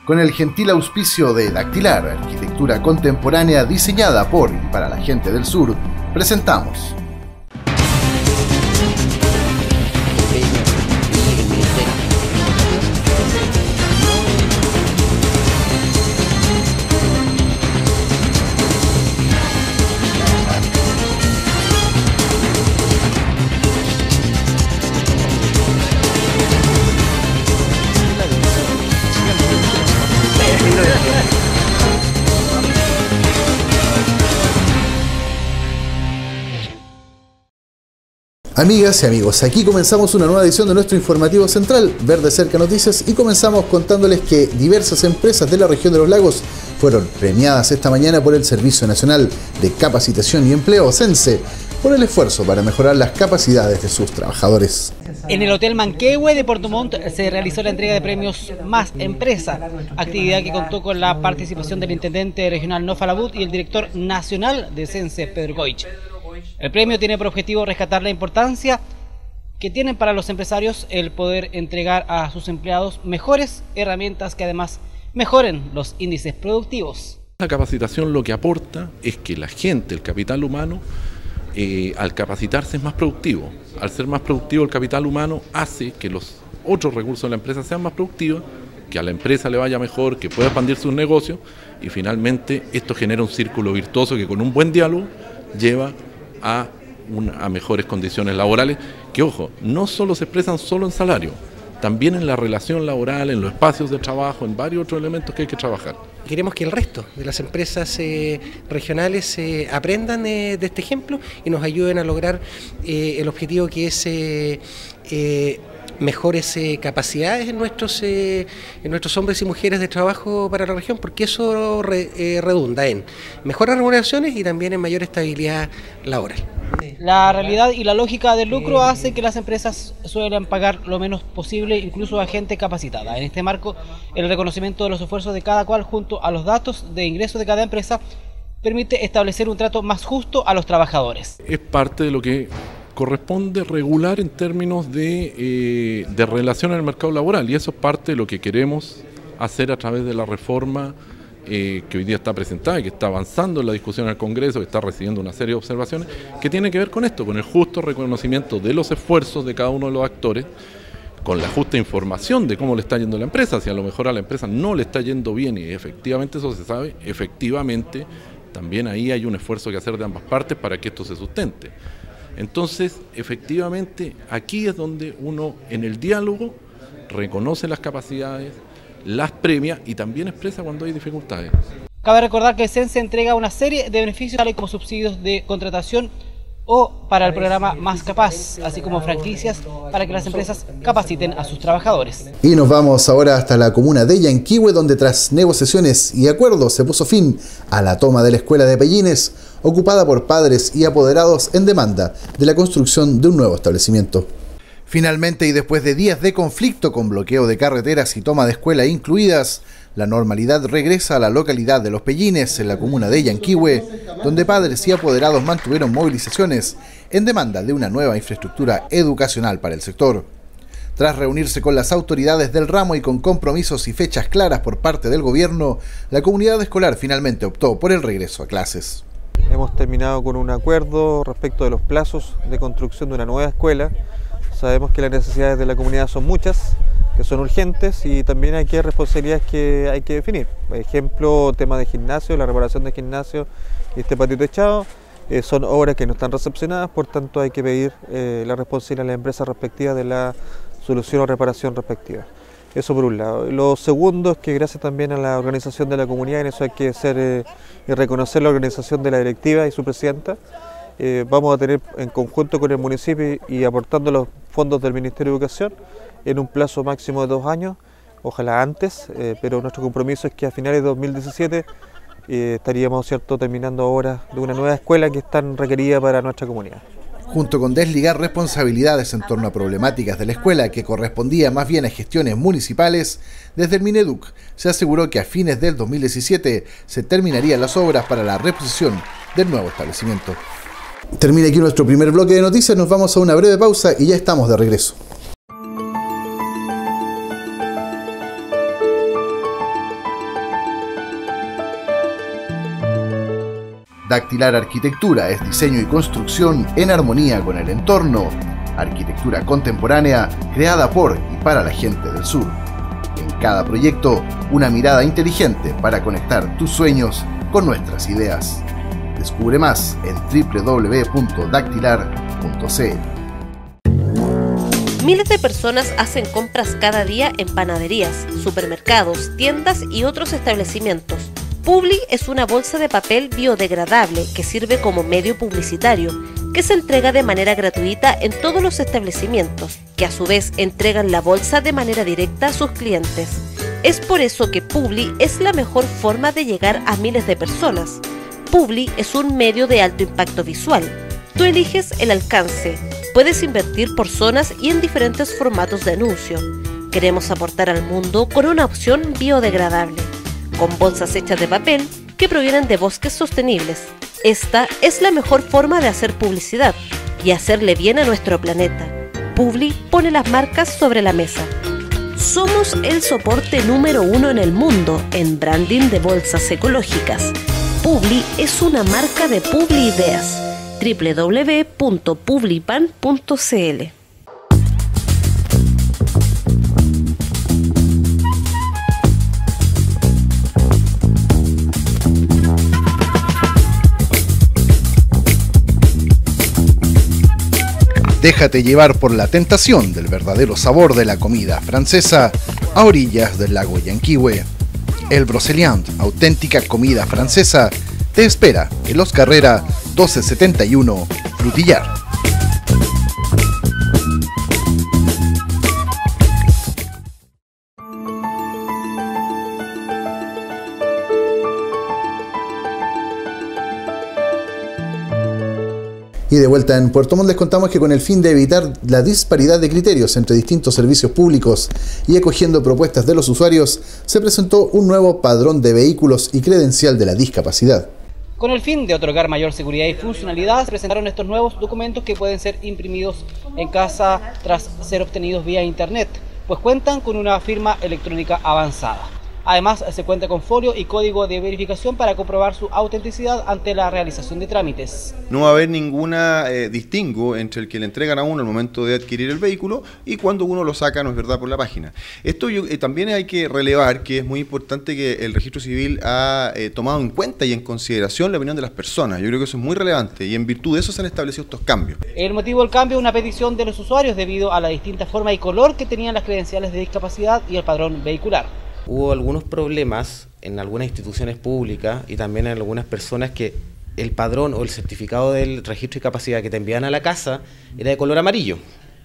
Con el gentil auspicio de Dactilar, arquitectura contemporánea diseñada por y para la gente del sur, presentamos Amigas y amigos, aquí comenzamos una nueva edición de nuestro informativo central, Ver de Cerca Noticias, y comenzamos contándoles que diversas empresas de la región de los lagos fueron premiadas esta mañana por el Servicio Nacional de Capacitación y Empleo, SENSE, por el esfuerzo para mejorar las capacidades de sus trabajadores. En el Hotel Manquehue de Puerto Montt se realizó la entrega de premios Más Empresa, actividad que contó con la participación del intendente regional Nofa Labut y el director nacional de SENSE, Pedro Goich. El premio tiene por objetivo rescatar la importancia que tienen para los empresarios el poder entregar a sus empleados mejores herramientas que además mejoren los índices productivos. La capacitación lo que aporta es que la gente, el capital humano, al capacitarse es más productivo. Al ser más productivo el capital humano hace que los otros recursos de la empresa sean más productivos, que a la empresa le vaya mejor, que pueda expandir sus negocios y finalmente esto genera un círculo virtuoso que con un buen diálogo lleva a mejores condiciones laborales que, ojo, no solo se expresan solo en salario, también en la relación laboral, en los espacios de trabajo, en varios otros elementos que hay que trabajar. Queremos que el resto de las empresas regionales aprendan de este ejemplo y nos ayuden a lograr el objetivo que es mejores capacidades en nuestros hombres y mujeres de trabajo para la región, porque eso redunda en mejores remuneraciones y también en mayor estabilidad laboral. La realidad y la lógica del lucro hace que las empresas suelen pagar lo menos posible, incluso a gente capacitada. En este marco, el reconocimiento de los esfuerzos de cada cual junto a los datos de ingresos de cada empresa permite establecer un trato más justo a los trabajadores. Es parte de lo que corresponde regular en términos de relación en el mercado laboral, y eso es parte de lo que queremos hacer a través de la reforma que hoy día está presentada y que está avanzando en la discusión en el Congreso, que está recibiendo una serie de observaciones que tiene que ver con esto, con el justo reconocimiento de los esfuerzos de cada uno de los actores, con la justa información de cómo le está yendo a la empresa. Si a lo mejor a la empresa no le está yendo bien y efectivamente eso se sabe, efectivamente también ahí hay un esfuerzo que hacer de ambas partes para que esto se sustente. Entonces, efectivamente, aquí es donde uno, en el diálogo, reconoce las capacidades, las premia y también expresa cuando hay dificultades. Cabe recordar que SENSE entrega una serie de beneficios tales como subsidios de contratación o para el programa Más Capaz, así como franquicias para que las empresas capaciten a sus trabajadores. Y nos vamos ahora hasta la comuna de Yanquihue, donde tras negociaciones y acuerdos se puso fin a la toma de la escuela de Pellines, ocupada por padres y apoderados en demanda de la construcción de un nuevo establecimiento. Finalmente, y después de días de conflicto con bloqueo de carreteras y toma de escuela incluidas, la normalidad regresa a la localidad de Los Pellines, en la comuna de Yanquihue, donde padres y apoderados mantuvieron movilizaciones en demanda de una nueva infraestructura educacional para el sector. Tras reunirse con las autoridades del ramo y con compromisos y fechas claras por parte del gobierno, la comunidad escolar finalmente optó por el regreso a clases. Hemos terminado con un acuerdo respecto de los plazos de construcción de una nueva escuela. Sabemos que las necesidades de la comunidad son muchas, que son urgentes y también hay responsabilidades que hay que definir. Por ejemplo, tema de gimnasio, la reparación de gimnasio y este patio techado son obras que no están recepcionadas, por tanto hay que pedir la responsabilidad a las empresas respectivas de la solución o reparación respectiva. Eso por un lado. Lo segundo es que gracias también a la organización de la comunidad, en eso hay que reconocer la organización de la directiva y su presidenta, vamos a tener en conjunto con el municipio y aportando los fondos del Ministerio de Educación en un plazo máximo de 2 años, ojalá antes, pero nuestro compromiso es que a finales de 2017 estaríamos terminando obras de una nueva escuela que es tan requerida para nuestra comunidad. Junto con desligar responsabilidades en torno a problemáticas de la escuela que correspondía más bien a gestiones municipales, desde el Mineduc se aseguró que a fines del 2017 se terminarían las obras para la reposición del nuevo establecimiento. Termina aquí nuestro primer bloque de noticias, nos vamos a una breve pausa y ya estamos de regreso. Dactilar Arquitectura es diseño y construcción en armonía con el entorno. Arquitectura contemporánea creada por y para la gente del sur. En cada proyecto, una mirada inteligente para conectar tus sueños con nuestras ideas. Descubre más en www.dactilar.cl. Miles de personas hacen compras cada día en panaderías, supermercados, tiendas y otros establecimientos. Publi es una bolsa de papel biodegradable que sirve como medio publicitario, que se entrega de manera gratuita en todos los establecimientos, que a su vez entregan la bolsa de manera directa a sus clientes. Es por eso que Publi es la mejor forma de llegar a miles de personas. Publi es un medio de alto impacto visual. Tú eliges el alcance. Puedes invertir por zonas y en diferentes formatos de anuncio. Queremos aportar al mundo con una opción biodegradable, con bolsas hechas de papel que provienen de bosques sostenibles. Esta es la mejor forma de hacer publicidad y hacerle bien a nuestro planeta. Publi pone las marcas sobre la mesa. Somos el soporte número 1 en el mundo en branding de bolsas ecológicas. Publi es una marca de Publi Ideas. www.publipan.cl. Déjate llevar por la tentación del verdadero sabor de la comida francesa a orillas del lago Yanquihue. El Broceliand, auténtica comida francesa, te espera en Los Carrera 1271, Frutillar. Y de vuelta en Puerto Montt les contamos que con el fin de evitar la disparidad de criterios entre distintos servicios públicos y acogiendo propuestas de los usuarios, se presentó un nuevo padrón de vehículos y credencial de la discapacidad. Con el fin de otorgar mayor seguridad y funcionalidad, se presentaron estos nuevos documentos que pueden ser imprimidos en casa tras ser obtenidos vía internet, pues cuentan con una firma electrónica avanzada. Además, se cuenta con folio y código de verificación para comprobar su autenticidad ante la realización de trámites. No va a haber ninguna distingo entre el que le entregan a uno al momento de adquirir el vehículo y cuando uno lo saca, no es verdad, por la página. Esto también hay que relevar que es muy importante que el Registro Civil ha tomado en cuenta y en consideración la opinión de las personas. Yo creo que eso es muy relevante y en virtud de eso se han establecido estos cambios. El motivo del cambio es una petición de los usuarios debido a la distinta forma y color que tenían las credenciales de discapacidad y el padrón vehicular. Hubo algunos problemas en algunas instituciones públicas y también en algunas personas que el padrón o el certificado del registro de discapacidad que te envían a la casa era de color amarillo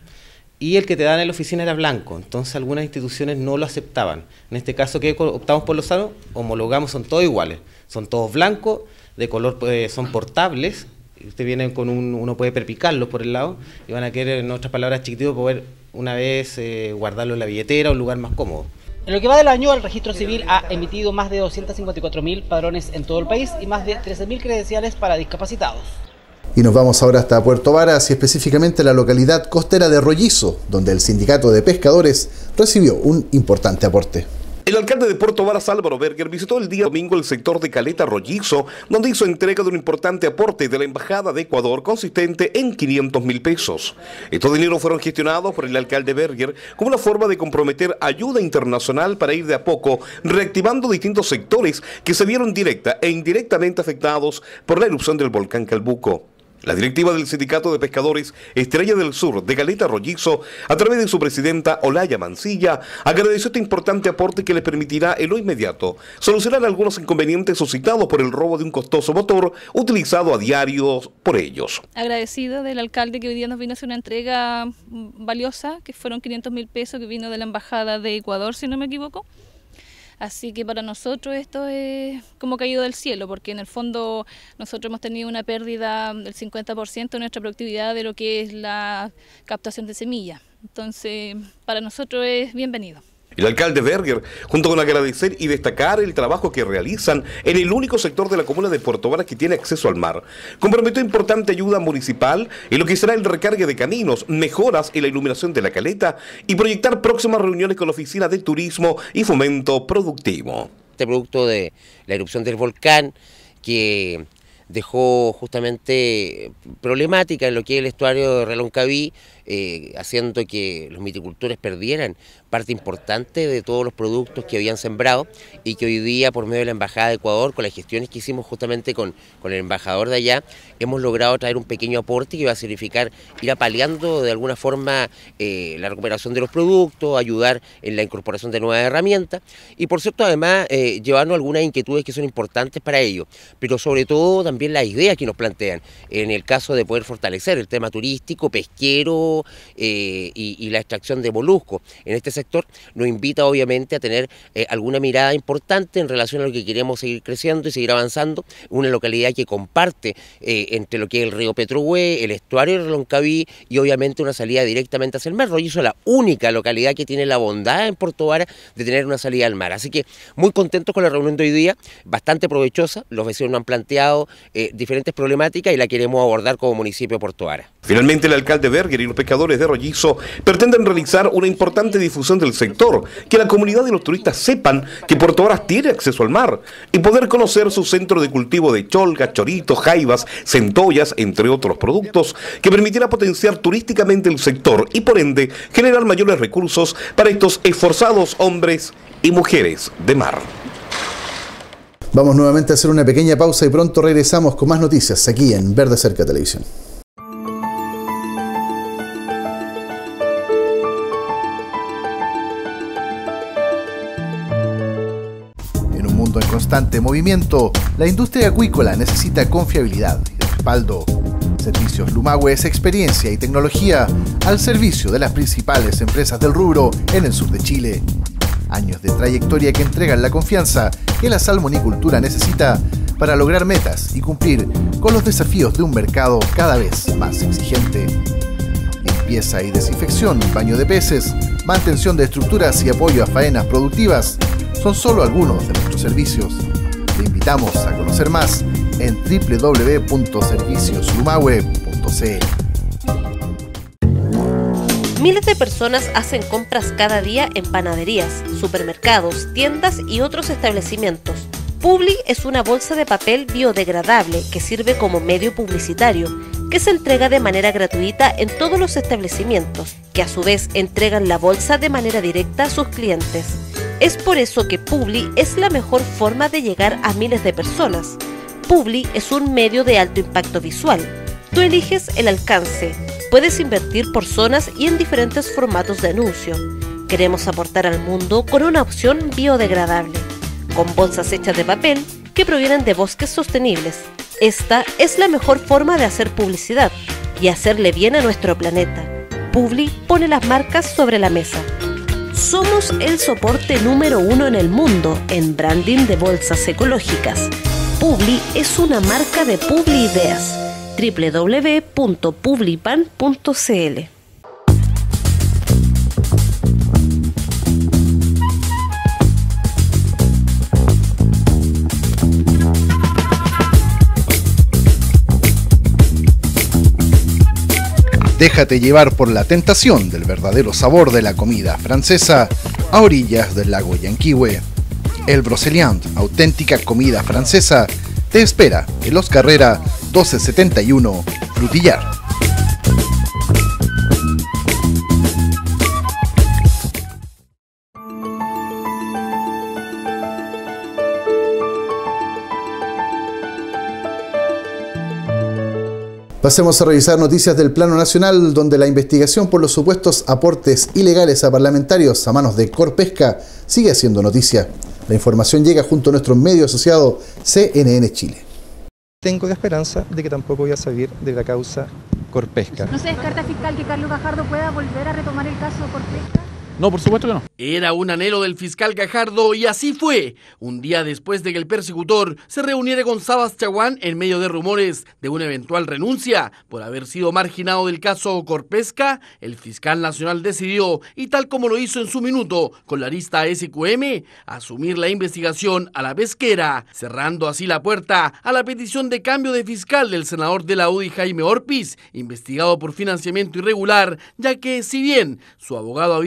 y el que te dan en la oficina era blanco, entonces algunas instituciones no lo aceptaban. En este caso, ¿qué optamos por los años? Homologamos, son todos iguales, son todos blancos, de color, son portables, usted viene con uno puede perpicarlos por el lado y van a querer, en otras palabras, chiquititos, poder una vez guardarlo en la billetera o un lugar más cómodo. En lo que va del año, el Registro Civil ha emitido más de 254.000 padrones en todo el país y más de 13.000 credenciales para discapacitados. Y nos vamos ahora hasta Puerto Varas y específicamente la localidad costera de Rollizo, donde el sindicato de pescadores recibió un importante aporte. El alcalde de Puerto Varas, Álvaro Berger, visitó el día domingo el sector de Caleta Rollizo, donde hizo entrega de un importante aporte de la Embajada de Ecuador consistente en 500.000 pesos. Estos dineros fueron gestionados por el alcalde Berger como una forma de comprometer ayuda internacional para ir de a poco reactivando distintos sectores que se vieron directa e indirectamente afectados por la erupción del volcán Calbuco. La directiva del Sindicato de Pescadores Estrella del Sur de Caleta Rollizo, a través de su presidenta Olaya Mancilla, agradeció este importante aporte que les permitirá en lo inmediato solucionar algunos inconvenientes suscitados por el robo de un costoso motor utilizado a diario por ellos. Agradecido del alcalde que hoy día nos vino a hacer una entrega valiosa, que fueron 500.000 pesos que vino de la Embajada de Ecuador, si no me equivoco. Así que para nosotros esto es como caído del cielo, porque en el fondo nosotros hemos tenido una pérdida del 50% de nuestra productividad de lo que es la captación de semillas. Entonces, para nosotros es bienvenido. El alcalde Berger, junto con agradecer y destacar el trabajo que realizan en el único sector de la comuna de Puerto Varas que tiene acceso al mar, comprometió importante ayuda municipal en lo que será el recargue de caminos, mejoras en la iluminación de la caleta y proyectar próximas reuniones con la Oficina de Turismo y Fomento Productivo. Este producto de la erupción del volcán que dejó justamente problemática en lo que es el estuario de Reloncaví, haciendo que los viticultores perdieran parte importante de todos los productos que habían sembrado y que hoy día, por medio de la Embajada de Ecuador, con las gestiones que hicimos justamente con el embajador de allá, hemos logrado traer un pequeño aporte que va a significar ir apaleando de alguna forma la recuperación de los productos, ayudar en la incorporación de nuevas herramientas y, por cierto, además llevarnos algunas inquietudes que son importantes para ello, pero sobre todo también las ideas que nos plantean, en el caso de poder fortalecer el tema turístico, pesquero y la extracción de moluscos. En este sector nos invita obviamente a tener alguna mirada importante en relación a lo que queremos seguir creciendo y seguir avanzando, una localidad que comparte entre lo que es el río Petrohue, el estuario de Reloncaví y obviamente una salida directamente hacia el mar. Rollizo es la única localidad que tiene la bondad en Puerto Vara de tener una salida al mar, así que muy contentos con la reunión de hoy día, bastante provechosa. Los vecinos nos han planteado diferentes problemáticas y la queremos abordar como municipio de Puerto Vara. Finalmente, el alcalde Berger y los pescadores de Rollizo pretenden realizar una importante difusión del sector, que la comunidad y los turistas sepan que Puerto Varas tiene acceso al mar y poder conocer su centro de cultivo de cholgas, choritos, jaivas, centollas, entre otros productos, que permitirá potenciar turísticamente el sector y por ende generar mayores recursos para estos esforzados hombres y mujeres de mar. Vamos nuevamente a hacer una pequeña pausa y pronto regresamos con más noticias aquí en Verde Cerca Televisión. En constante movimiento, la industria acuícola necesita confiabilidad y respaldo. Servicios Lumahue es experiencia y tecnología al servicio de las principales empresas del rubro en el sur de Chile. Años de trayectoria que entregan la confianza que la salmonicultura necesita para lograr metas y cumplir con los desafíos de un mercado cada vez más exigente. Limpieza y desinfección, baño de peces, mantención de estructuras y apoyo a faenas productivas son solo algunos de nuestros servicios. Te invitamos a conocer más en www.servicioslumahue.cl. Miles de personas hacen compras cada día en panaderías, supermercados, tiendas y otros establecimientos. Publi es una bolsa de papel biodegradable que sirve como medio publicitario, que se entrega de manera gratuita en todos los establecimientos, que a su vez entregan la bolsa de manera directa a sus clientes. Es por eso que Publi es la mejor forma de llegar a miles de personas. Publi es un medio de alto impacto visual. Tú eliges el alcance. Puedes invertir por zonas y en diferentes formatos de anuncio. Queremos aportar al mundo con una opción biodegradable, con bolsas hechas de papel que provienen de bosques sostenibles. Esta es la mejor forma de hacer publicidad y hacerle bien a nuestro planeta. Publi pone las marcas sobre la mesa. Somos el soporte número 1 en el mundo en branding de bolsas ecológicas. Publi es una marca de Publi Ideas. www.publipan.cl. Déjate llevar por la tentación del verdadero sabor de la comida francesa a orillas del lago Yanquihue. El Broceliand, auténtica comida francesa, te espera en Los Carrera 1271, Frutillar. Pasemos a revisar noticias del plano nacional, donde la investigación por los supuestos aportes ilegales a parlamentarios a manos de Corpesca sigue haciendo noticia. La información llega junto a nuestro medio asociado CNN Chile. Tengo la esperanza de que tampoco voy a salir de la causa Corpesca. ¿No se descarta, fiscal, que Carlos Gajardo pueda volver a retomar el caso Corpesca? No, por supuesto que no. Era un anhelo del fiscal Gajardo y así fue. Un día después de que el persecutor se reuniera con Sabas Chaguán en medio de rumores de una eventual renuncia por haber sido marginado del caso Corpesca, el fiscal nacional decidió, y tal como lo hizo en su minuto con la arista SQM, asumir la investigación a la pesquera, cerrando así la puerta a la petición de cambio de fiscal del senador de la UDI Jaime Orpiz, investigado por financiamiento irregular, ya que si bien su abogado había solicitado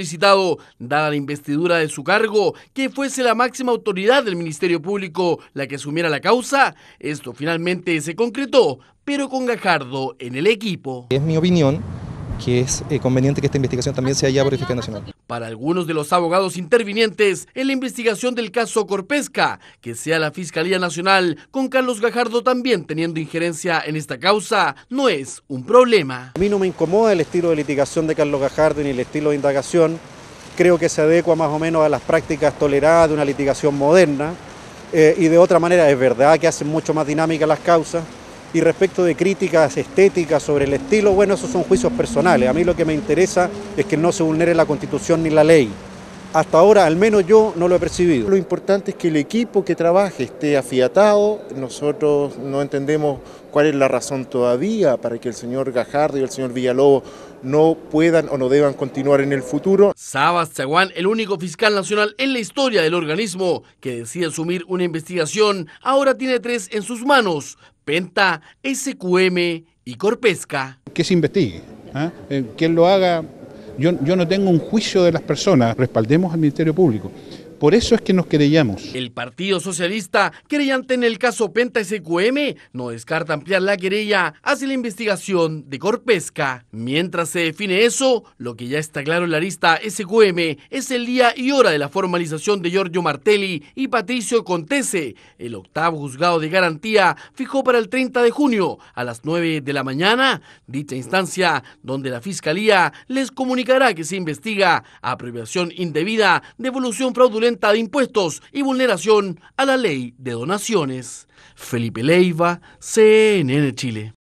solicitado, dada la investidura de su cargo, que fuese la máxima autoridad del Ministerio Público la que asumiera la causa. Esto finalmente se concretó, pero con Gajardo en el equipo. Es mi opinión que es conveniente que esta investigación también sea ya por el fiscal nacional. Para algunos de los abogados intervinientes en la investigación del caso Corpesca, que sea la Fiscalía Nacional, con Carlos Gajardo también teniendo injerencia en esta causa, no es un problema. A mí no me incomoda el estilo de litigación de Carlos Gajardo ni el estilo de indagación. Creo que se adecua más o menos a las prácticas toleradas de una litigación moderna. Y de otra manera es verdad que hacen mucho más dinámicas las causas. Y respecto de críticas estéticas sobre el estilo, bueno, esos son juicios personales. A mí lo que me interesa es que no se vulnere la Constitución ni la ley. Hasta ahora, al menos yo, no lo he percibido. Lo importante es que el equipo que trabaje esté afiatado. Nosotros no entendemos cuál es la razón todavía para que el señor Gajardo y el señor Villalobos no puedan o no deban continuar en el futuro. Sabas Chaguán, el único fiscal nacional en la historia del organismo que decide asumir una investigación, ahora tiene 3 en sus manos: Penta, SQM y Corpesca. Que se investigue, quien lo haga. Yo no tengo un juicio de las personas, respaldemos al Ministerio Público. Por eso es que nos querellamos. El Partido Socialista, querellante en el caso Penta SQM, no descarta ampliar la querella hacia la investigación de Corpesca. Mientras se define eso, lo que ya está claro en la lista SQM es el día y hora de la formalización de Giorgio Martelli y Patricio Contese. El 8º juzgado de garantía fijó para el 30 de junio a las 9 de la mañana dicha instancia, donde la Fiscalía les comunicará que se investiga apropiación indebida, devolución fraudulenta de impuestos y vulneración a la ley de donaciones. Felipe Leiva, CNN Chile.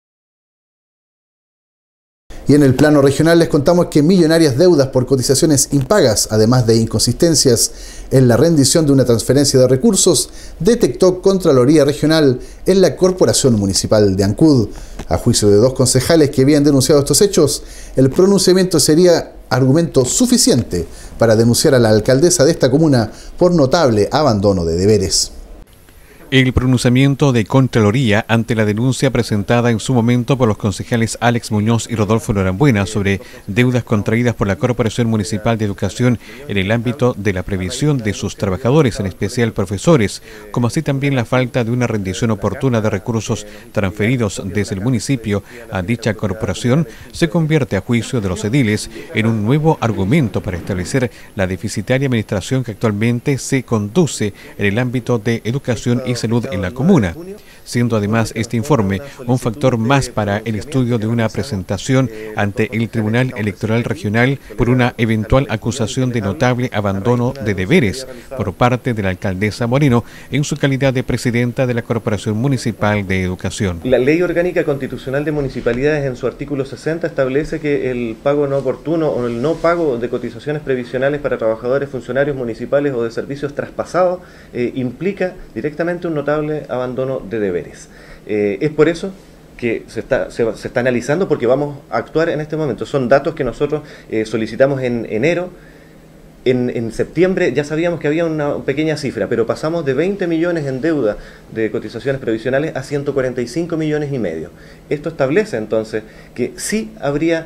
Y en el plano regional les contamos que millonarias deudas por cotizaciones impagas, además de inconsistencias en la rendición de una transferencia de recursos, detectó Contraloría Regional en la Corporación Municipal de Ancud. A juicio de 2 concejales que habían denunciado estos hechos, el pronunciamiento sería argumento suficiente para denunciar a la alcaldesa de esta comuna por notable abandono de deberes. El pronunciamiento de Contraloría ante la denuncia presentada en su momento por los concejales Alex Muñoz y Rodolfo Norambuena sobre deudas contraídas por la Corporación Municipal de Educación en el ámbito de la previsión de sus trabajadores, en especial profesores, como así también la falta de una rendición oportuna de recursos transferidos desde el municipio a dicha corporación, se convierte a juicio de los ediles en un nuevo argumento para establecer la deficitaria administración que actualmente se conduce en el ámbito de educación y salud en la comuna, siendo además este informe un factor más para el estudio de una presentación ante el Tribunal Electoral Regional por una eventual acusación de notable abandono de deberes por parte de la alcaldesa Moreno en su calidad de presidenta de la Corporación Municipal de Educación. La Ley Orgánica Constitucional de Municipalidades en su artículo 60 establece que el pago no oportuno o el no pago de cotizaciones previsionales para trabajadores, funcionarios municipales o de servicios traspasados implica directamente un notable abandono de deberes. Es por eso que se está analizando, porque vamos a actuar en este momento. Son datos que nosotros solicitamos en enero. En septiembre ya sabíamos que había una pequeña cifra, pero pasamos de 20 millones en deuda de cotizaciones previsionales a 145 millones y medio. Esto establece entonces que sí habría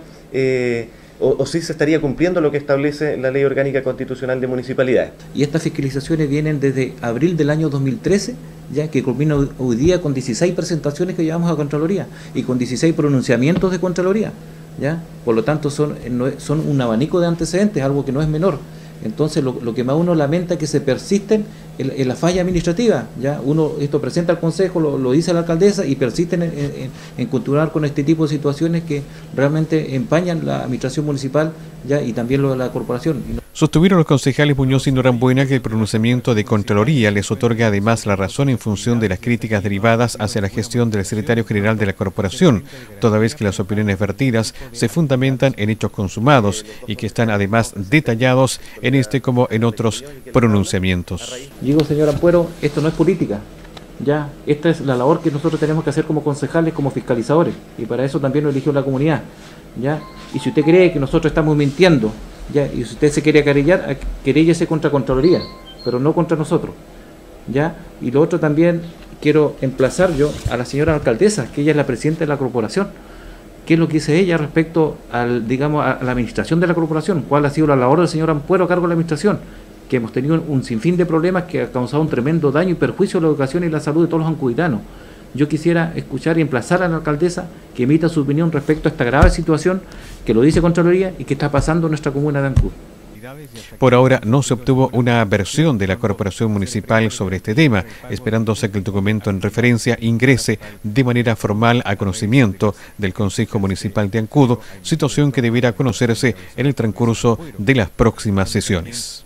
o sí se estaría cumpliendo lo que establece la Ley Orgánica Constitucional de Municipalidades. Y estas fiscalizaciones vienen desde abril del año 2013, ya que culmina hoy día con 16 presentaciones que llevamos a Contraloría y con 16 pronunciamientos de Contraloría, ¿ya? Por lo tanto son un abanico de antecedentes, algo que no es menor. Entonces lo que más uno lamenta es que se persisten en la falla administrativa, ¿ya? Esto presenta al Consejo, lo dice la alcaldesa y persisten en continuar con este tipo de situaciones que realmente empañan la administración municipal, ¿ya? Y también lo de la corporación. Sostuvieron los concejales Muñoz y Norambuena que el pronunciamiento de Contraloría les otorga además la razón en función de las críticas derivadas hacia la gestión del secretario general de la corporación, toda vez que las opiniones vertidas se fundamentan en hechos consumados y que están además detallados en este como en otros pronunciamientos. Digo, señor Ampuero, esto no es política, ya, esta es la labor que nosotros tenemos que hacer como concejales, como fiscalizadores, y para eso también lo eligió la comunidad, ya, y si usted cree que nosotros estamos mintiendo, ya, y si usted se quiere querellar, queréllese contra Contraloría, pero no contra nosotros, ya, y lo otro también quiero emplazar yo a la señora alcaldesa, que ella es la presidenta de la corporación, qué es lo que dice ella respecto al, digamos, a la administración de la corporación, cuál ha sido la labor del señor Ampuero a cargo de la administración, que hemos tenido un sinfín de problemas que ha causado un tremendo daño y perjuicio a la educación y la salud de todos los ancuditanos. Yo quisiera escuchar y emplazar a la alcaldesa que emita su opinión respecto a esta grave situación que lo dice Contraloría y que está pasando en nuestra comuna de Ancud. Por ahora no se obtuvo una versión de la Corporación Municipal sobre este tema, esperándose que el documento en referencia ingrese de manera formal a conocimiento del Consejo Municipal de Ancud, situación que deberá conocerse en el transcurso de las próximas sesiones.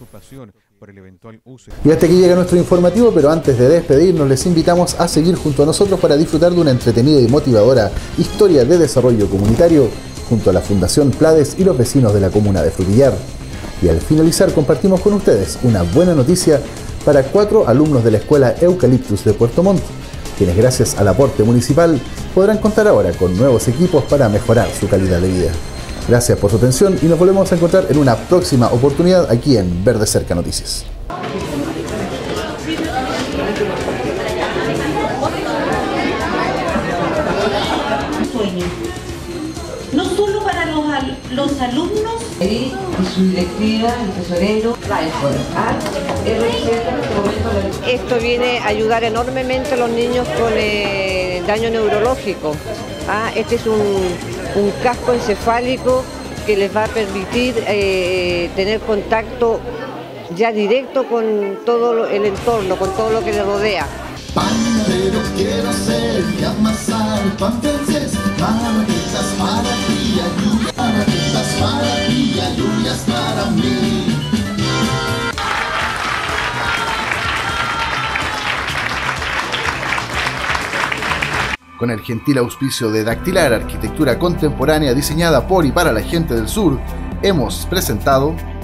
Y hasta aquí llega nuestro informativo, pero antes de despedirnos les invitamos a seguir junto a nosotros para disfrutar de una entretenida y motivadora historia de desarrollo comunitario junto a la Fundación Plades y los vecinos de la comuna de Frutillar. Y al finalizar compartimos con ustedes una buena noticia para 4 alumnos de la escuela Eucaliptus de Puerto Montt, quienes gracias al aporte municipal podrán contar ahora con nuevos equipos para mejorar su calidad de vida. Gracias por su atención y nos volvemos a encontrar en una próxima oportunidad aquí en Verde Cerca Noticias. No solo para los alumnos, y su directiva, el tesorero, esto viene a ayudar enormemente a los niños con daño neurológico. Este es un casco encefálico que les va a permitir tener contacto ya directo con todo el entorno, con todo lo que les rodea. Panadero quiero ser y amasar pan francés, margaritas para ti, margaritas para ti, lluvias para mí. Con el gentil auspicio de Dactilar, arquitectura contemporánea diseñada por y para la gente del sur, hemos presentado